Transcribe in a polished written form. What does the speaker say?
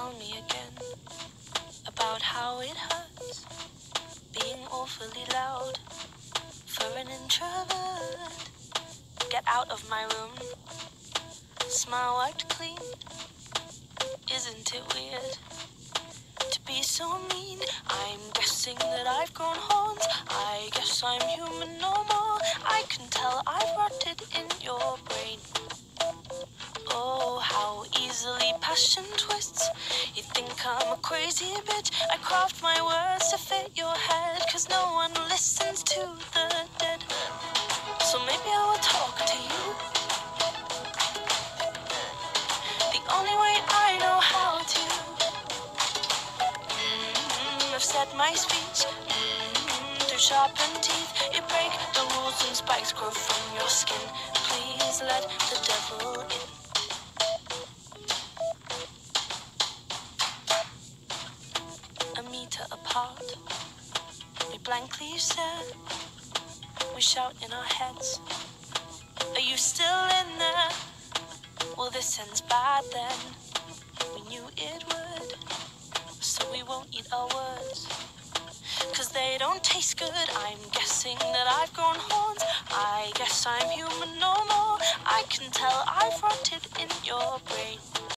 tell me again about how it hurts being awfully loud for an introvert. Get out of my room. Smile wiped clean. Isn't it weird to be so mean? I'm guessing that I've grown horns. I guess I'm human no more. I can tell I've rotted in your brain. Oh, how easily passion twists. You think I'm a crazy bitch. I craft my words to fit your head, 'cause no one listens to the dead. So maybe I will talk to you the only way I know how to. I've said my speech through sharpened teeth. You break the rules and spikes grow from your skin. Please let the devil in. A meter apart, we blankly stare. We shout in our heads, are you still in there? Well, this ends bad then. We knew it would, so we won't eat our words, 'cause they don't taste good. I'm guessing that I've grown horns. I guess I'm human no more. I can tell I've rotted in your brain.